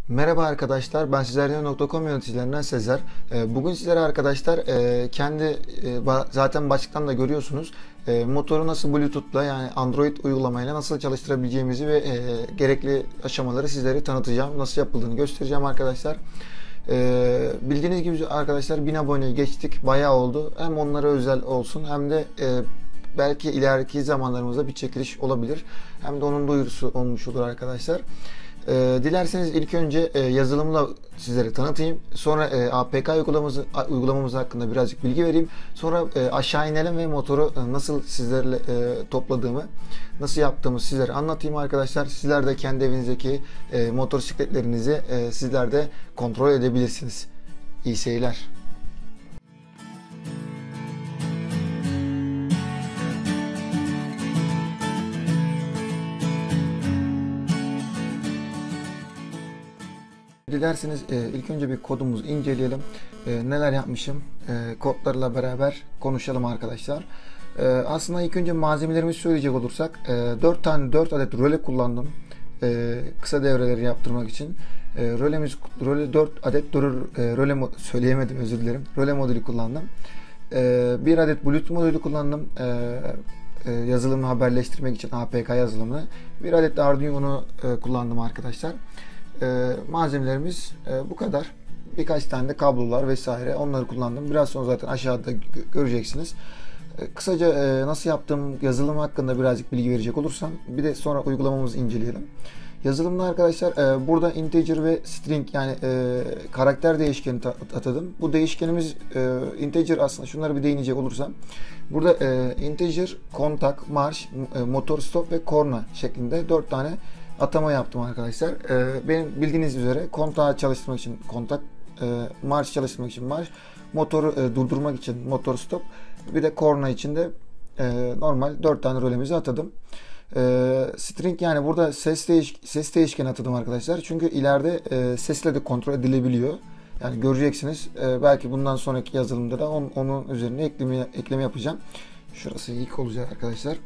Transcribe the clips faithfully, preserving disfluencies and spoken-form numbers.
Merhaba arkadaşlar, ben Sezeryan nokta com yöneticilerinden Sezer. Ee, Bugün sizlere arkadaşlar e, kendi e, zaten başlıktan da görüyorsunuz, e, motoru nasıl Bluetooth'la, yani Android uygulamayla nasıl çalıştırabileceğimizi ve e, gerekli aşamaları sizlere tanıtacağım. Nasıl yapıldığını göstereceğim arkadaşlar. Ee, Bildiğiniz gibi arkadaşlar, bin aboneyi geçtik, bayağı oldu. Hem onlara özel olsun hem de e, belki ileriki zamanlarımızda bir çekiliş olabilir. Hem de onun duyurusu olmuş olur arkadaşlar. E, dilerseniz ilk önce e, yazılımla sizlere tanıtayım. Sonra e, A P K uygulamamız, uygulamamız hakkında birazcık bilgi vereyim. Sonra e, aşağı inelim ve motoru e, nasıl sizlerle e, topladığımı, nasıl yaptığımı sizlere anlatayım arkadaşlar. Sizler de kendi evinizdeki e, motosikletlerinizi e, sizler de kontrol edebilirsiniz. İyi seyirler. Dilerseniz e, ilk önce bir kodumuzu inceleyelim. E, neler yapmışım? E, kodlarla beraber konuşalım arkadaşlar. E, aslında ilk önce malzemelerimizi söyleyecek olursak, e, dört tane dört adet röle kullandım. E, kısa devreleri yaptırmak için. E, rölemiz röle dört adet röle, röle söyleyemedim, özür dilerim. Röle modülü kullandım. E, bir adet Bluetooth modülü kullandım. E, e, yazılımı haberleştirmek için, A P K yazılımını. Bir adet de Arduino'nu e, kullandım arkadaşlar. Ee, malzemelerimiz e, bu kadar. Birkaç tane de kablolar vesaire, onları kullandım. Biraz sonra zaten aşağıda göreceksiniz. Ee, kısaca e, nasıl yaptığım yazılım hakkında birazcık bilgi verecek olursam, bir de sonra uygulamamızı inceleyelim. Yazılımda arkadaşlar e, burada integer ve string, yani e, karakter değişkeni atadım. Bu değişkenimiz e, integer, aslında şunları bir değinecek olursam. Burada e, integer, kontak, marş, e, motor stop ve korna şeklinde dört tane atama yaptım arkadaşlar. Ee, benim bildiğiniz üzere kontağı çalıştırmak için kontak, e, marş çalıştırmak için marş, motoru e, durdurmak için motor stop, bir de korna için de e, normal dört tane rölemizi atadım. E, string, yani burada ses değiş ses değişkeni atadım arkadaşlar. Çünkü ileride e, sesle de kontrol edilebiliyor. Yani göreceksiniz. E, belki bundan sonraki yazılımda da on, onun üzerine ekleme ekleme yapacağım. Şurası ilk olacak arkadaşlar.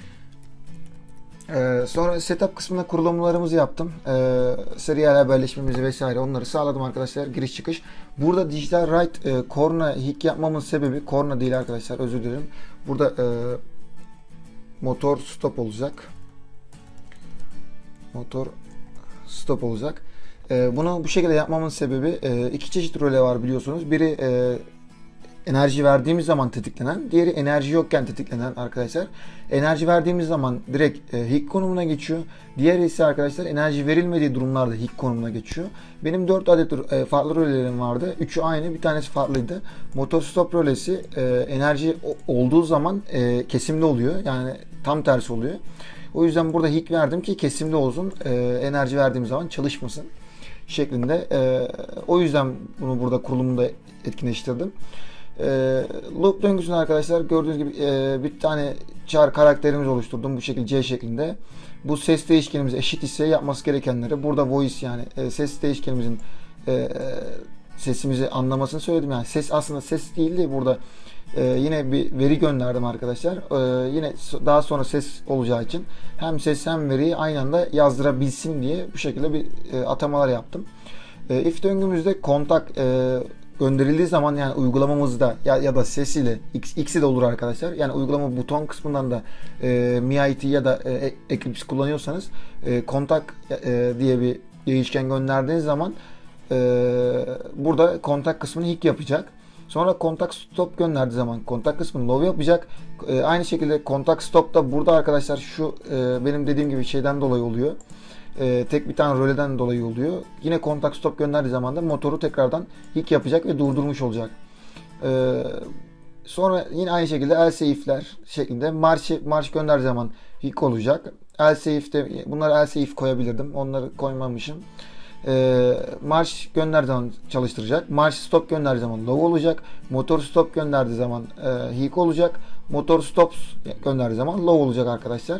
Ee, sonra setup kısmında kurulumlarımızı yaptım. Ee, serial haberleşmemizi vesaire, onları sağladım arkadaşlar. Giriş çıkış. Burada dijital write e, korna hic yapmamın sebebi, korna değil arkadaşlar, özür dilerim. Burada e, motor stop olacak. Motor stop olacak. E, bunu bu şekilde yapmamın sebebi, e, iki çeşit röle var biliyorsunuz. Biri e, enerji verdiğimiz zaman tetiklenen, diğeri enerji yokken tetiklenen arkadaşlar. Enerji verdiğimiz zaman direkt e, hic konumuna geçiyor. Diğeri ise arkadaşlar enerji verilmediği durumlarda hic konumuna geçiyor. Benim dört adet e, farklı rölelerim vardı. üçü aynı, bir tanesi farklıydı. Motor stop rölesi e, enerji olduğu zaman e, kesimli oluyor. Yani tam tersi oluyor. O yüzden burada hic verdim ki kesimli olsun. E, enerji verdiğim zaman çalışmasın şeklinde. E, o yüzden bunu burada kurulumda etkinleştirdim. E, loop döngüsünü arkadaşlar gördüğünüz gibi e, bir tane char karakterimiz oluşturdum bu şekilde, C şeklinde. Bu ses değişkenimiz eşit ise yapması gerekenleri burada voice, yani e, ses değişkenimizin e, sesimizi anlamasını söyledim. Yani ses aslında ses değildi burada. E, yine bir veri gönderdim arkadaşlar. E, yine daha sonra ses olacağı için hem ses hem veriyi aynı anda yazdırabilsin diye bu şekilde bir e, atamalar yaptım. E, if döngümüzde kontak e, gönderildiği zaman, yani uygulamamızda ya, ya da sesiyle X, X'i de olur arkadaşlar. Yani uygulama buton kısmından da e, M I T ya da e, Eclipse kullanıyorsanız e, kontak e, diye bir değişken gönderdiğiniz zaman e, burada kontak kısmını hic yapacak. Sonra kontak stop gönderdiği zaman kontak kısmını low yapacak. E, aynı şekilde kontak stop da burada arkadaşlar şu e, benim dediğim gibi şeyden dolayı oluyor. Ee, tek bir tane röleden dolayı oluyor. Yine kontak stop gönderdiği zaman da motoru tekrardan hic yapacak ve durdurmuş olacak. Ee, sonra yine aynı şekilde else if'ler şeklinde marş marş gönderdiği zaman hic olacak. Else if'te bunları else if koyabilirdim. Onları koymamışım. Ee, marş gönderdiği zaman çalıştıracak. Marş stop gönderdiği zaman low olacak. Motor stop gönderdiği zaman e, hic olacak. Motor stop gönderdiği zaman low olacak arkadaşlar.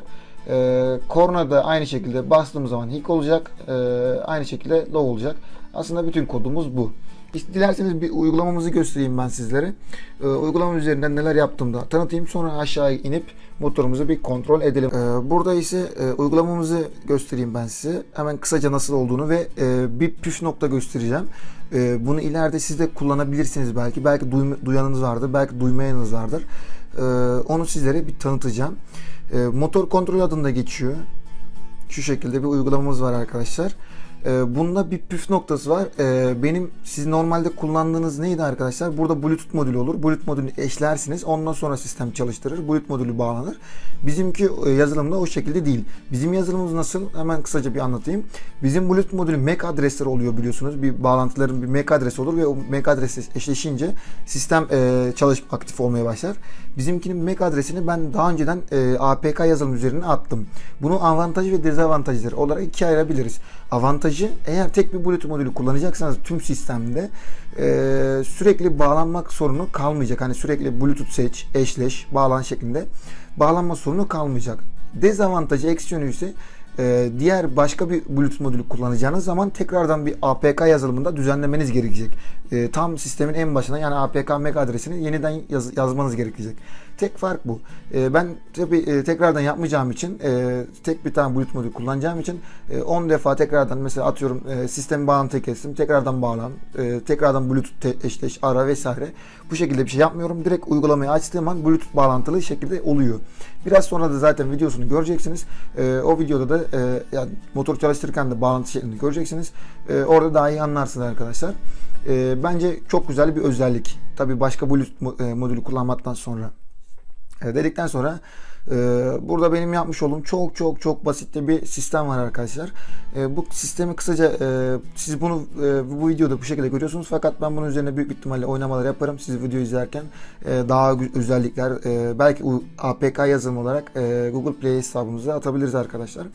E, korna da aynı şekilde bastığımız zaman hic olacak. E, aynı şekilde low olacak. Aslında bütün kodumuz bu. Dilerseniz bir uygulamamızı göstereyim ben sizlere. E, uygulama üzerinden neler yaptığımı da tanıtayım. Sonra aşağıya inip motorumuzu bir kontrol edelim. E, burada ise e, uygulamamızı göstereyim ben size. Hemen kısaca nasıl olduğunu ve e, bir püf nokta göstereceğim. E, bunu ileride siz de kullanabilirsiniz belki. Belki duy, duyanınız vardır, belki duymayanınız vardır. E, onu sizlere bir tanıtacağım. E, motor kontrol adında geçiyor. Şu şekilde bir uygulamamız var arkadaşlar. Bunda bir püf noktası var. Benim siz normalde kullandığınız neydi arkadaşlar? Burada Bluetooth modülü olur. Bluetooth modülünü eşlersiniz. Ondan sonra sistem çalıştırır. Bluetooth modülü bağlanır. Bizimki yazılımda o şekilde değil. Bizim yazılımımız nasıl? Hemen kısaca bir anlatayım. Bizim Bluetooth modülü M A C adresleri oluyor biliyorsunuz. Bir bağlantıların bir M A C adresi olur ve o M A C adresi eşleşince sistem çalışıp aktif olmaya başlar. Bizimkinin M A C adresini ben daha önceden A P K yazılım üzerine attım. Bunu avantajı ve dezavantajları olarak ikiye ayırabiliriz. Avantajı, eğer tek bir Bluetooth modülü kullanacaksanız tüm sistemde e, sürekli bağlanmak sorunu kalmayacak. Hani sürekli Bluetooth seç, eşleş, bağlan şeklinde bağlanma sorunu kalmayacak. Dezavantajı, eksi yönü ise e, diğer başka bir Bluetooth modülü kullanacağınız zaman tekrardan bir A P K yazılımında düzenlemeniz gerekecek. E, tam sistemin en başına, yani A P K M A C adresini yeniden yaz, yazmanız gerekecek. Tek fark bu. E, ben tabii e, tekrardan yapmayacağım için, e, tek bir tane Bluetooth modülü kullanacağım için e, on defa tekrardan, mesela atıyorum e, sistemi bağlantıyı kestim, tekrardan bağlan, e, tekrardan Bluetooth eşleş, ara vesaire. Bu şekilde bir şey yapmıyorum. Direkt uygulamayı açtığım an Bluetooth bağlantılı şekilde oluyor. Biraz sonra da zaten videosunu göreceksiniz. E, o videoda da e, yani motor çalıştırırken de bağlantı şeklini göreceksiniz. E, orada daha iyi anlarsınız arkadaşlar. E, bence çok güzel bir özellik. Tabii başka Bluetooth modülü kullanmaktan sonra. Dedikten sonra e, burada benim yapmış olduğum çok çok çok basit bir sistem var arkadaşlar. E, bu sistemi kısaca e, siz bunu e, bu videoda bu şekilde görüyorsunuz, fakat ben bunun üzerine büyük ihtimalle oynamalar yaparım siz video izlerken. E, daha özellikler e, belki A P K yazılım olarak e, Google Play hesabımıza atabiliriz arkadaşlar.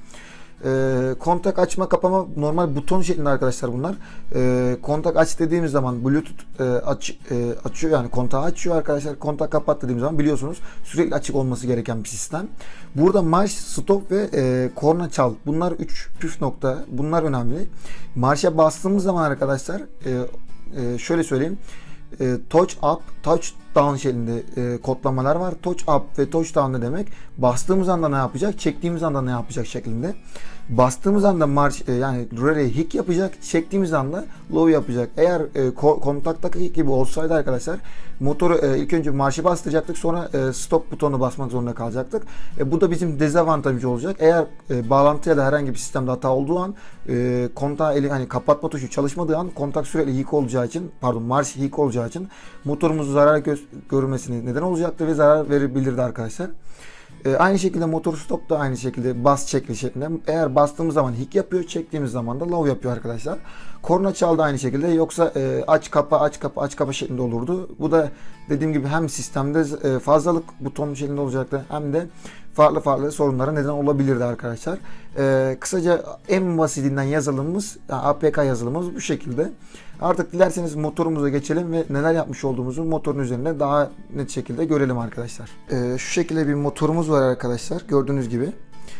E, kontak açma kapama normal buton şeklinde arkadaşlar bunlar. E, kontak aç dediğimiz zaman Bluetooth e, aç, e, açıyor, yani kontağı açıyor arkadaşlar. Kontak kapat dediğimiz zaman biliyorsunuz sürekli açık olması gereken bir sistem. Burada marş, stop ve e, korna çal. Bunlar üç püf nokta. Bunlar önemli. Marşa bastığımız zaman arkadaşlar e, e, şöyle söyleyeyim. E, touch up, touch down şeklinde e, kodlamalar var. Touch up ve touch down ne demek? Bastığımız anda ne yapacak? Çektiğimiz anda ne yapacak şeklinde. Bastığımız anda marş e, yani röle hic yapacak. Çektiğimiz anda low yapacak. Eğer e, kontaktaki gibi olsaydı arkadaşlar motoru e, ilk önce marşı bastıracaktık, sonra e, stop butonu basmak zorunda kalacaktık. E, bu da bizim dezavantajı olacak. Eğer e, bağlantıya da herhangi bir sistemde hata olduğu an e, kontağı eli hani kapatma tuşu çalışmadığı an kontak sürekli hic olacağı için, pardon marş hic olacağı için motorumuzu zarar gö görmesine neden olacaktı ve zarar verebilirdi arkadaşlar. E, aynı şekilde motor stop da aynı şekilde bas çekli şeklinde. Eğer bastığımız zaman hic yapıyor, çektiğimiz zaman da low yapıyor arkadaşlar. Korna çal da aynı şekilde, yoksa e, aç kapa aç kapa aç kapa şeklinde olurdu. Bu da dediğim gibi hem sistemde e, fazlalık buton şeklinde olacaktı, hem de farklı farklı sorunlara neden olabilirdi arkadaşlar. E, kısaca en basitinden yazılımımız, yani A P K yazılımımız bu şekilde. Artık dilerseniz motorumuza geçelim ve neler yapmış olduğumuzu motorun üzerinde daha net şekilde görelim arkadaşlar. E, şu şekilde bir motorumuz var arkadaşlar, gördüğünüz gibi.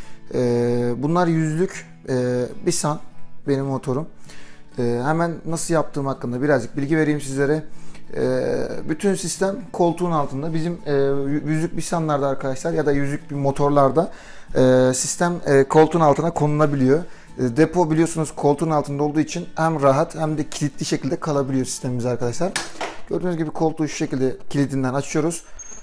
E, bunlar yüzlük e, bir san benim motorum. E, hemen nasıl yaptığım hakkında birazcık bilgi vereyim sizlere. E, bütün sistem koltuğun altında. Bizim e, yüzlük Nissan'larda arkadaşlar ya da yüzlük bir motorlarda e, sistem e, koltuğun altına konulabiliyor. E, depo biliyorsunuz koltuğun altında olduğu için hem rahat hem de kilitli şekilde kalabiliyor sistemimiz arkadaşlar. Gördüğünüz gibi koltuğu şu şekilde kilidinden açıyoruz.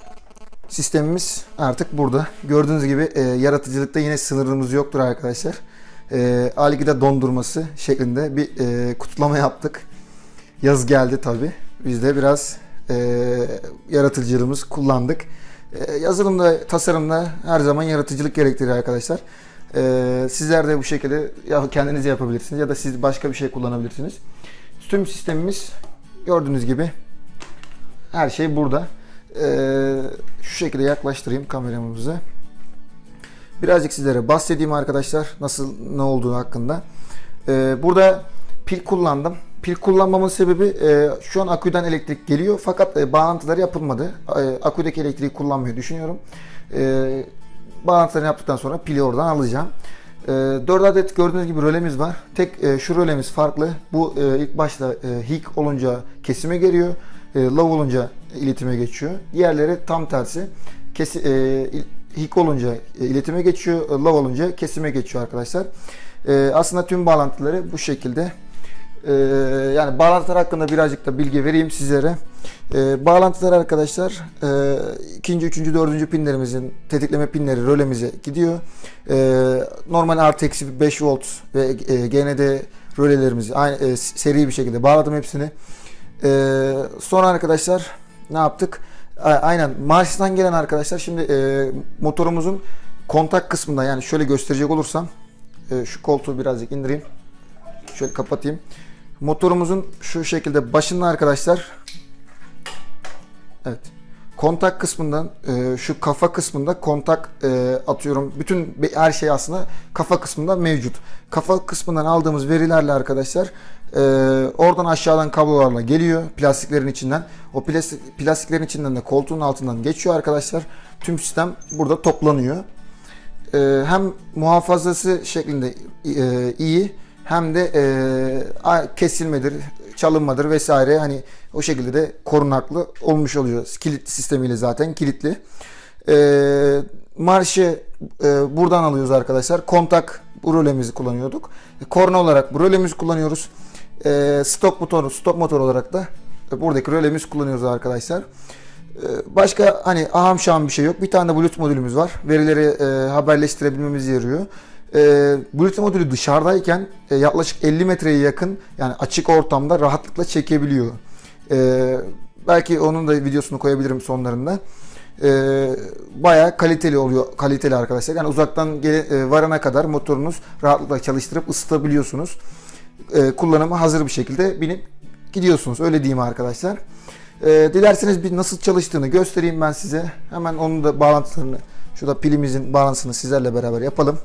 Sistemimiz artık burada. Gördüğünüz gibi e, yaratıcılıkta yine sınırımız yoktur arkadaşlar. E, algida dondurması şeklinde bir e, kutlama yaptık. Yaz geldi tabi. Biz de biraz e, yaratıcılığımız kullandık. E, yazılımda, tasarımda her zaman yaratıcılık gerektirir arkadaşlar. E, sizler de bu şekilde ya kendiniz yapabilirsiniz ya da siz başka bir şey kullanabilirsiniz. Tüm sistemimiz gördüğünüz gibi her şey burada. E, şu şekilde yaklaştırayım kameramızı. Birazcık sizlere bahsedeyim arkadaşlar nasıl ne olduğu hakkında. E, burada pil kullandım. Pil kullanmamın sebebi e, şu an aküden elektrik geliyor fakat e, bağlantıları yapılmadı. E, aküdeki elektriği kullanmayı düşünüyorum. E, bağlantılarını yaptıktan sonra pili oradan alacağım. E, dört adet gördüğünüz gibi rölemiz var. Tek e, şu rölemiz farklı. Bu e, ilk başta e, hic olunca kesime geliyor. E, low olunca iletime geçiyor. Diğerleri tam tersi. Kesi, e, hic olunca e, iletime geçiyor. Low olunca kesime geçiyor arkadaşlar. E, aslında tüm bağlantıları bu şekilde. E, yani bağlantılar hakkında birazcık da bilgi vereyim sizlere. E, bağlantılar arkadaşlar e, ikinci, üçüncü, dördüncü pinlerimizin tetikleme pinleri rölemize gidiyor. E, normal artı eksi beş volt ve e, G N D rölelerimizi aynı e, seri bir şekilde bağladım hepsini. E, sonra arkadaşlar ne yaptık? A, aynen marştan gelen arkadaşlar şimdi e, motorumuzun kontak kısmında, yani şöyle gösterecek olursam e, şu koltuğu birazcık indireyim. Şöyle kapatayım. Motorumuzun şu şekilde başında arkadaşlar, evet, kontak kısmından e, şu kafa kısmında kontak e, atıyorum. Bütün her şey aslında kafa kısmında mevcut. Kafa kısmından aldığımız verilerle arkadaşlar e, oradan aşağıdan kablolarla geliyor plastiklerin içinden. O plastik, plastiklerin içinden de koltuğun altından geçiyor arkadaşlar. Tüm sistem burada toplanıyor. E, hem muhafazası şeklinde e, iyi, hem de e, kesilmedir, çalınmadır vesaire, hani o şekilde de korunaklı olmuş oluyor. Kilit sistemiyle zaten kilitli. E, marşı e, buradan alıyoruz arkadaşlar. Kontak bu rölemizi kullanıyorduk. E, korna olarak bu rölemizi kullanıyoruz. E, stop motoru, stop motor olarak da e, buradaki rölemizi kullanıyoruz arkadaşlar. E, başka hani aham şaham bir şey yok. Bir tane de Bluetooth modülümüz var. Verileri e, haberleştirebilmemizi yarıyor. E, Bluetooth modülü dışarıdayken e, yaklaşık elli metreye yakın, yani açık ortamda rahatlıkla çekebiliyor. E, belki onun da videosunu koyabilirim sonlarında. E, bayağı kaliteli oluyor, kaliteli arkadaşlar. Yani uzaktan gele, e, varana kadar motorunuz rahatlıkla çalıştırıp ısıtabiliyorsunuz. E, kullanıma hazır bir şekilde binip gidiyorsunuz. Öyle diyeyim arkadaşlar. E, dilerseniz bir nasıl çalıştığını göstereyim ben size. Hemen onun da bağlantılarını, şurada pilimizin bağlantısını sizlerle beraber yapalım.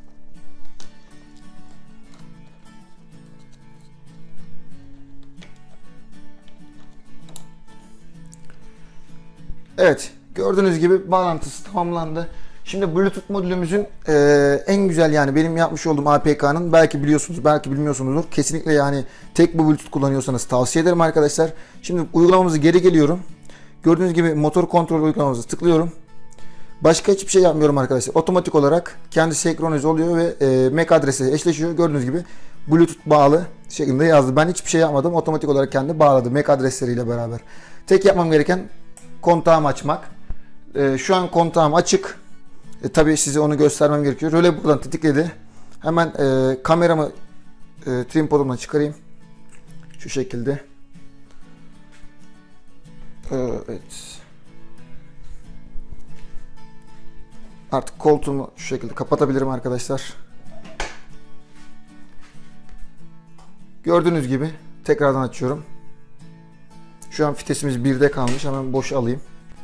Evet, gördüğünüz gibi bağlantısı tamamlandı. Şimdi Bluetooth modülümüzün e, en güzel, yani benim yapmış olduğum A P K'nın, belki biliyorsunuz belki bilmiyorsunuzdur. Kesinlikle yani tek bu Bluetooth kullanıyorsanız tavsiye ederim arkadaşlar. Şimdi uygulamamızı geri geliyorum. Gördüğünüz gibi motor kontrol uygulamamızı tıklıyorum. Başka hiçbir şey yapmıyorum arkadaşlar. Otomatik olarak kendi senkronize oluyor ve e, M A C adresi eşleşiyor. Gördüğünüz gibi Bluetooth bağlı şeklinde yazdı. Ben hiçbir şey yapmadım. Otomatik olarak kendi bağladı M A C adresleriyle beraber. Tek yapmam gereken kontağımı açmak. E, şu an kontağım açık. E, tabii size onu göstermem gerekiyor. Röle buradan tetikledi. Hemen e, kameramı e, tripodumdan çıkarayım. Şu şekilde. E, evet. Artık koltuğumu şu şekilde kapatabilirim arkadaşlar. Gördüğünüz gibi tekrardan açıyorum. Şu an fitesimiz birde kalmış. Hemen boşa alayım.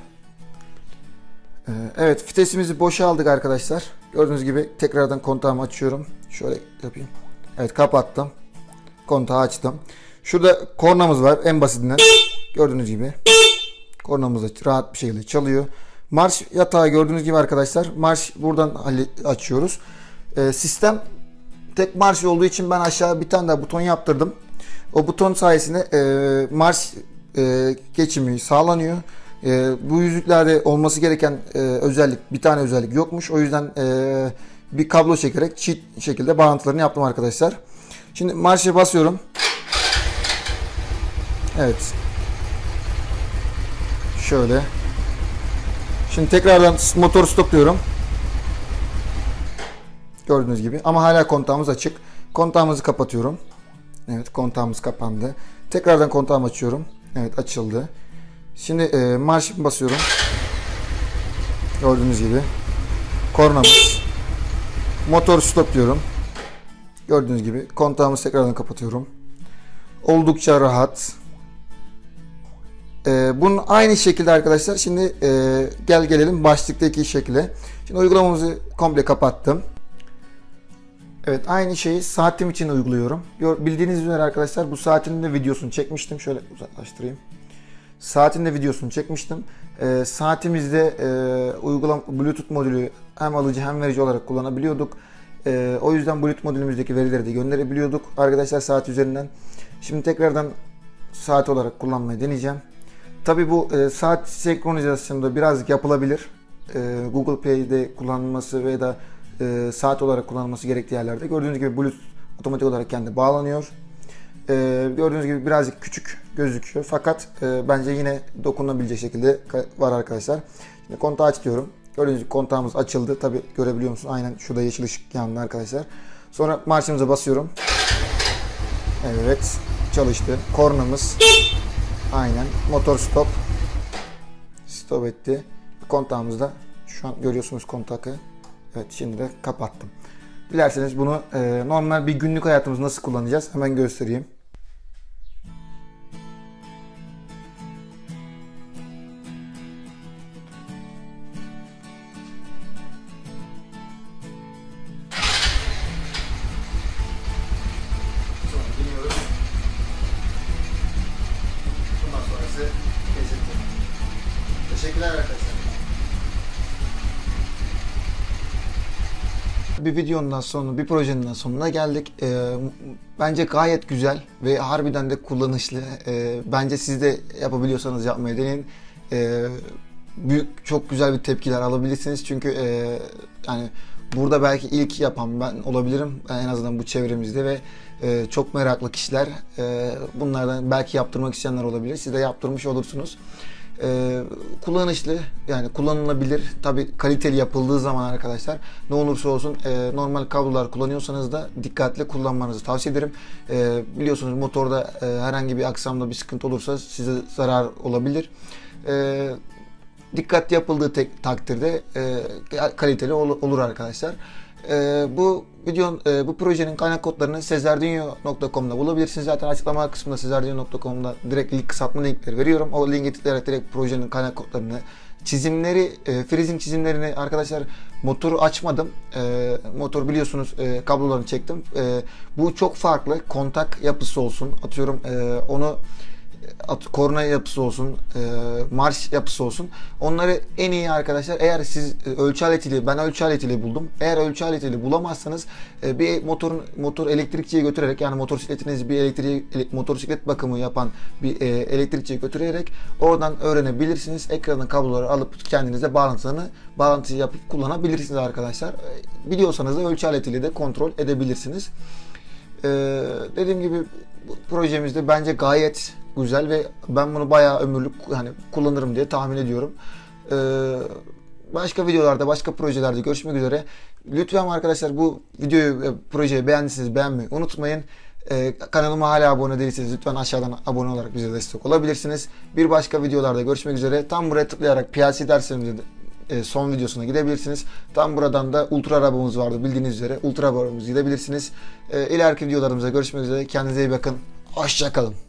Evet, fitesimizi boşa aldık arkadaşlar. Gördüğünüz gibi tekrardan kontağımı açıyorum. Şöyle yapayım. Evet, kapattım. Kontağı açtım. Şurada kornamız var en basitinden. Gördüğünüz gibi. Kornamız da rahat bir şekilde çalıyor. Marş yatağı gördüğünüz gibi arkadaşlar. Marş buradan açıyoruz. Ee, sistem tek marş olduğu için ben aşağı bir tane daha buton yaptırdım. O buton sayesinde e, marş e, geçimi sağlanıyor. E, bu yüzüklerde olması gereken e, özellik, bir tane özellik yokmuş. O yüzden e, bir kablo çekerek çift şekilde bağlantılarını yaptım arkadaşlar. Şimdi marşa basıyorum. Evet. Şöyle. Şimdi tekrardan motoru stopluyorum. Gördüğünüz gibi. Ama hala kontağımız açık. Kontağımızı kapatıyorum. Evet, kontağımız kapandı. Tekrardan kontağımı açıyorum. Evet, açıldı. Şimdi e, marş basıyorum. Gördüğünüz gibi. Kornamız. Motor stop diyorum. Gördüğünüz gibi. Kontağımızı tekrardan kapatıyorum. Oldukça rahat. E, bunun aynı şekilde arkadaşlar. Şimdi e, gel gelelim başlıktaki şekilde. Şimdi uygulamamızı komple kapattım. Evet, aynı şeyi saatim için uyguluyorum. Bildiğiniz üzere arkadaşlar bu saatin de videosunu çekmiştim. Şöyle uzaklaştırayım. Saatin de videosunu çekmiştim. E, saatimizde e, uygulama Bluetooth modülü hem alıcı hem verici olarak kullanabiliyorduk. E, o yüzden Bluetooth modülümüzdeki verileri de gönderebiliyorduk arkadaşlar saat üzerinden. Şimdi tekrardan saat olarak kullanmayı deneyeceğim. Tabi bu e, saat senkronizasyonunda birazcık yapılabilir. E, Google Play'de kullanılması veya da e, saat olarak kullanılması gerektiği yerlerde. Gördüğünüz gibi Bluetooth otomatik olarak kendi bağlanıyor. E, gördüğünüz gibi birazcık küçük gözüküyor. Fakat e, bence yine dokunabilecek şekilde var arkadaşlar. Şimdi kontağı aç diyorum. Gördüğünüz gibi kontağımız açıldı. Tabi görebiliyor musunuz? Aynen şurada yeşil ışık yandı arkadaşlar. Sonra marşımıza basıyorum. Evet. Çalıştı. Kornamız. Aynen. Motor stop. Stop etti. Kontağımızda şu an görüyorsunuz kontakı. Evet, şimdi de kapattım. Dilerseniz bunu e, normal bir günlük hayatımızda nasıl kullanacağız hemen göstereyim. Sonra biniyoruz. Bundan sonrası kesinlikle. Teşekkürler arkadaşlar. Bir videonun sonuna, bir projenin sonuna geldik. E, bence gayet güzel ve harbiden de kullanışlı. E, bence siz de yapabiliyorsanız yapmayı deneyin. E, büyük, çok güzel bir tepkiler alabilirsiniz. Çünkü e, yani burada belki ilk yapan ben olabilirim. En azından bu çevremizde ve e, çok meraklı kişiler. E, bunlardan belki yaptırmak isteyenler olabilir. Siz de yaptırmış olursunuz. Ee, kullanışlı, yani kullanılabilir. Tabi kaliteli yapıldığı zaman arkadaşlar ne olursa olsun e, normal kablolar kullanıyorsanız da dikkatli kullanmanızı tavsiye ederim. E, biliyorsunuz motorda e, herhangi bir aksamda bir sıkıntı olursa size zarar olabilir. E, dikkatli yapıldığı tek takdirde e, kaliteli ol, olur arkadaşlar. E, bu videonun, e, bu projenin kaynak kodlarını sezardinho nokta com'da bulabilirsiniz. Zaten açıklama kısmında sezardinho nokta com'da direkt link, kısaltma linkleri veriyorum. O linke tıklayarak direkt projenin kaynak kodlarını, çizimleri, e, freezing çizimlerini arkadaşlar motoru açmadım. E, motor biliyorsunuz e, kablolarını çektim. E, bu çok farklı. Kontak yapısı olsun. Atıyorum e, onu korna yapısı olsun, e, marş yapısı olsun. Onları en iyi arkadaşlar eğer siz e, ölçü aletiyle, ben ölçü aletiyle buldum. Eğer ölçü aletiyle bulamazsanız e, bir motorun motor elektrikçiye götürerek, yani motosikletinizi bir elektrik motosiklet bakımı yapan bir e, elektrikçiye götürerek oradan öğrenebilirsiniz. Ekranın kabloları alıp kendinize bağlantısını bağlantıyı yapıp kullanabilirsiniz arkadaşlar. E, biliyorsanız da ölçü aletiyle de kontrol edebilirsiniz. E, dediğim gibi bu projemizde bence gayet güzel ve ben bunu bayağı ömürlük hani kullanırım diye tahmin ediyorum. Ee, başka videolarda, başka projelerde görüşmek üzere. Lütfen arkadaşlar bu videoyu, projeyi beğendiyseniz beğenmeyi unutmayın. Ee, kanalıma hala abone değilseniz lütfen aşağıdan abone olarak bize destek olabilirsiniz. Bir başka videolarda görüşmek üzere. Tam buraya tıklayarak P L C derslerimizin son videosuna gidebilirsiniz. Tam buradan da ultra arabamız vardı bildiğiniz üzere. Ultra arabamıza gidebilirsiniz. Ee, ileriki videolarımızda görüşmek üzere. Kendinize iyi bakın. Hoşça kalın.